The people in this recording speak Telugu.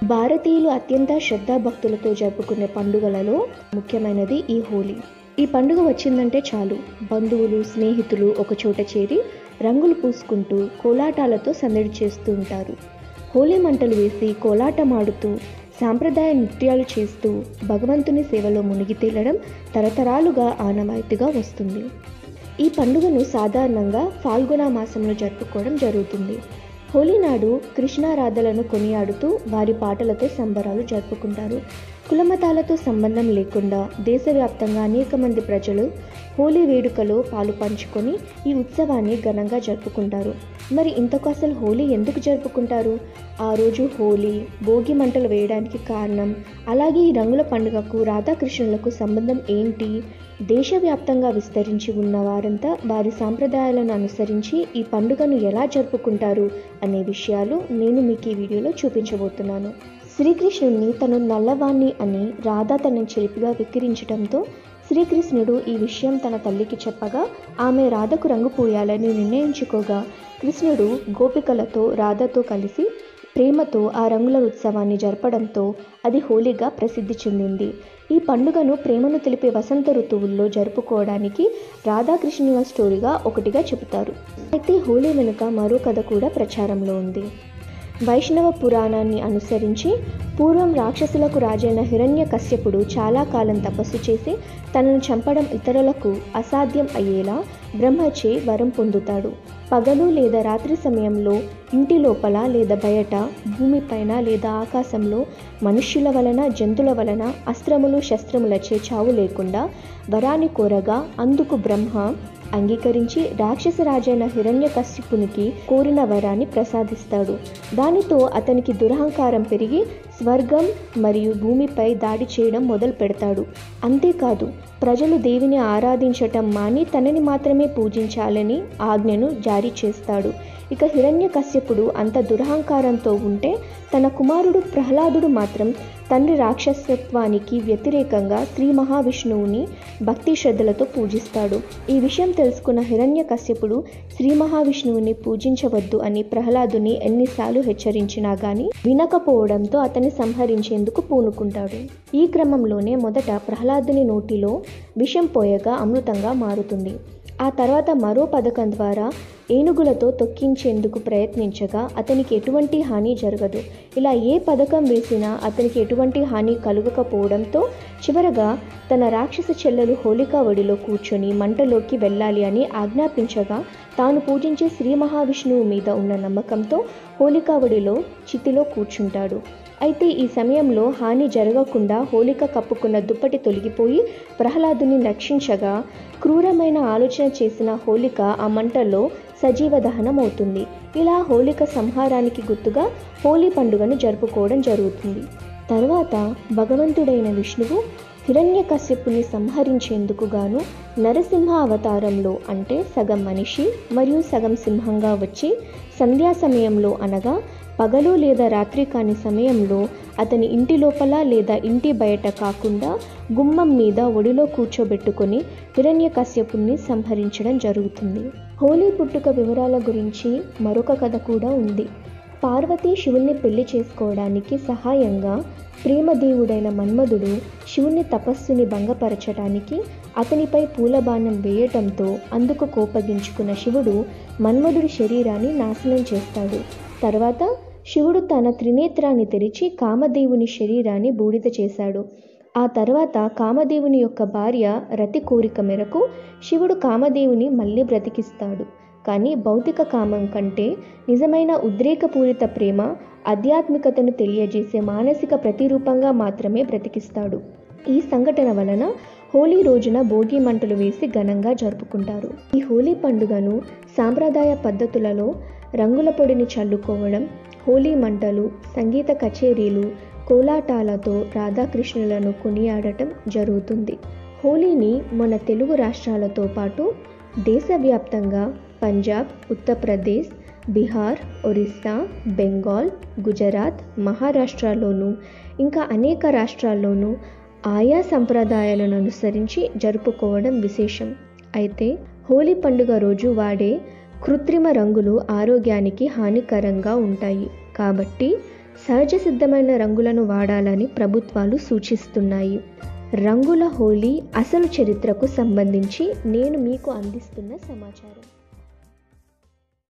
భారతీయులు అత్యంత శ్రద్ధాభక్తులతో జరుపుకునే పండుగలలో ముఖ్యమైనది ఈ హోలీ. ఈ పండుగ వచ్చిందంటే చాలు బంధువులు, స్నేహితులు ఒకచోట చేరి రంగులు పూసుకుంటూ కోలాటాలతో సందడి చేస్తూ ఉంటారు. హోలీ మంటలు వేసి కోలాటమాడుతూ సాంప్రదాయ నృత్యాలు చేస్తూ భగవంతుని సేవలో మునిగి తేలడం తరతరాలుగా ఆనవాయితీగా వస్తుంది. ఈ పండుగను సాధారణంగా ఫాల్గుణ మాసంలో జరుపుకోవడం జరుగుతుంది. హోలీ నాడు కృష్ణారాధలను కొనియాడుతూ వారి పాటలతో సంబరాలు జరుపుకుంటారు. కులమతాలతో సంబంధం లేకుండా దేశవ్యాప్తంగా అనేక మంది ప్రజలు హోలీ వేడుకలో పాలు పంచుకొని ఈ ఉత్సవాన్ని ఘనంగా జరుపుకుంటారు. మరి ఇంతకు అసలు హోలీ ఎందుకు జరుపుకుంటారు? ఆ రోజు హోలీ, భోగి మంటలు వేయడానికి కారణం, అలాగే ఈ రంగుల పండుగకు రాధాకృష్ణులకు సంబంధం ఏంటి? దేశవ్యాప్తంగా విస్తరించి ఉన్న వారంతా వారి సాంప్రదాయాలను అనుసరించి ఈ పండుగను ఎలా జరుపుకుంటారు అనే విషయాలు నేను మీకు ఈ వీడియోలో చూపించబోతున్నాను. శ్రీకృష్ణుడిని తను నల్లవాణ్ణి అని రాధ తనని చిలిపిగా వెక్కిరించడంతో శ్రీకృష్ణుడు ఈ విషయం తన తల్లికి చెప్పగా ఆమె రాధకు రంగు పూయాలని నిర్ణయించుకోగా కృష్ణుడు గోపికలతో రాధతో కలిసి ప్రేమతో ఆ రంగుల ఉత్సవాన్ని జరపడంతో అది హోలీగా ప్రసిద్ధి చెందింది. ఈ పండుగను ప్రేమను తెలిపే వసంత ఋతువుల్లో జరుపుకోవడానికి రాధాకృష్ణుల స్టోరీగా ఒకటిగా చెబుతారు. అయితే హోలీ వెనుక మరో కథ కూడా ప్రచారంలో ఉంది. వైష్ణవ పురాణాన్ని అనుసరించి పూర్వం రాక్షసులకు రాజైన హిరణ్యకశ్యపుడు చాలా కాలం తపస్సు చేసి తనను చంపడం ఇతరులకు అసాధ్యం అయ్యేలా బ్రహ్మచే వరం పొందుతాడు. పగలు లేదా రాత్రి సమయంలో ఇంటి లోపల లేదా బయట, భూమిపైన లేదా ఆకాశంలో మనుష్యుల వలన, జంతువుల వలన అస్త్రములు శస్త్రములచే చావు లేకుండా వరాన్ని కోరగా అందుకు బ్రహ్మ అంగీకరించి రాక్షసరాజైన హిరణ్యకశ్యపునికి కోరిన వరాన్ని ప్రసాదిస్తాడు. దానితో అతనికి దురహంకారం పెరిగి స్వర్గం మరియు భూమిపై దాడి చేయడం మొదలు పెడతాడు. అంతేకాదు ప్రజలు దేవిని ఆరాధించటం మాని తనని మాత్రమే పూజించాలని ఆజ్ఞను జారీ చేస్తాడు. ఇక హిరణ్యకశ్యపుడు అంత దురహంకారంతో ఉంటే తన కుమారుడు ప్రహ్లాదుడు మాత్రం తండ్రి రాక్షసత్వానికి వ్యతిరేకంగా శ్రీ మహావిష్ణువుని భక్తి శ్రద్ధలతో పూజిస్తాడు. ఈ విషయం తెలుసుకున్న హిరణ్యకశ్యపుడు శ్రీ మహావిష్ణువుని పూజించవద్దు అని ప్రహ్లాదుని ఎన్నిసార్లు హెచ్చరించినా గానీ వినకపోవడంతో అతన్ని సంహరించేందుకు పూనుకుంటాడు. ఈ క్రమంలోనే మొదట ప్రహ్లాదుని నోటిలో విషం పోయగా అమృతంగా మారుతుంది. ఆ తర్వాత మరో పథకం ద్వారా ఏనుగులతో తొక్కించేందుకు ప్రయత్నించగా అతనికి ఎటువంటి హాని జరగదు. ఇలా ఏ పథకం వేసినా అతనికి ఎటువంటి హాని కలుగకపోవడంతో చివరగా తన రాక్షస చెల్లెలు హోలికా ఒడిలో కూర్చొని మంటలోకి వెళ్ళాలి అని ఆజ్ఞాపించగా తాను పూజించే శ్రీ మహావిష్ణువు మీద ఉన్న నమ్మకంతో హోలికా ఒడిలో చితిలో కూర్చుంటాడు. అయితే ఈ సమయంలో హాని జరగకుండా హోలిక కప్పుకున్న దుప్పటి తొలగిపోయి ప్రహ్లాదుని రక్షించగా క్రూరమైన ఆలోచన చేసిన హోలిక ఆ మంటల్లో సజీవ దహనం అవుతుంది. ఇలా హోలిక సంహారానికి గుర్తుగా హోలీ పండుగను జరుపుకోవడం జరుగుతుంది. తర్వాత భగవంతుడైన విష్ణువు హిరణ్యకశ్యపుని సంహరించేందుకు గాను నరసింహ అవతారంలో అంటే సగం మనిషి మరియు సగం సింహంగా వచ్చి సంధ్యా సమయంలో అనగా పగలు లేదా రాత్రి కాని సమయంలో అతని ఇంటి లోపల లేదా ఇంటి బయట కాకుండా గుమ్మం మీద ఒడిలో కూర్చోబెట్టుకొని హిరణ్యకశ్యపుని సంహరించడం జరుగుతుంది. హోలీ పుట్టుక వివరాల గురించి మరొక కథ కూడా ఉంది. పార్వతీ శివుణ్ణి పెళ్లి చేసుకోవడానికి సహాయంగా ప్రేమదేవుడైన మన్మధుడు శివుని తపస్సుని భంగపరచడానికి అతనిపై పూలబాణం వేయటంతో అందుకు కోపగించుకున్న శివుడు మన్మధుడి శరీరాన్ని నాశనం చేస్తాడు. తర్వాత శివుడు తన త్రినేత్రాన్ని తెరిచి కామదేవుని శరీరాన్ని బూడిద చేశాడు. ఆ తర్వాత కామదేవుని యొక్క భార్య రతి కోరిక మేరకు శివుడు కామదేవుని మళ్ళీ బ్రతికిస్తాడు. కానీ భౌతిక కామం కంటే నిజమైన ఉద్రేకపూరిత ప్రేమ, ఆధ్యాత్మికతను తెలియజేసే మానసిక ప్రతిరూపంగా మాత్రమే బ్రతికిస్తాడు. ఈ సంఘటన వలన హోలీ రోజున భోగి మంటలు వేసి ఘనంగా జరుపుకుంటారు. ఈ హోలీ పండుగను సాంప్రదాయ పద్ధతులలో రంగుల పొడిని చల్లుకోవడం, హోలీ మంటలు, సంగీత కచేరీలు, కోలాటాలతో రాధాకృష్ణులను కొనియాడటం జరుగుతుంది. హోలీని మన తెలుగు రాష్ట్రాలతో పాటు దేశవ్యాప్తంగా పంజాబ్, ఉత్తరప్రదేశ్, బీహార్, ఒరిస్సా, బెంగాల్, గుజరాత్, మహారాష్ట్రలోనూ ఇంకా అనేక రాష్ట్రాల్లోనూ ఆయా సంప్రదాయాలను అనుసరించి జరుపుకోవడం విశేషం. అయితే హోలీ పండుగ రోజు వాడే కృత్రిమ రంగులు ఆరోగ్యానికి హానికరంగా ఉంటాయి. కాబట్టి సహజ సిద్ధమైన రంగులను వాడాలని ప్రభుత్వాలు సూచిస్తున్నాయి. రంగుల హోలీ అసలు చరిత్రకు సంబంధించి నేను మీకు అందిస్తున్న సమాచారం.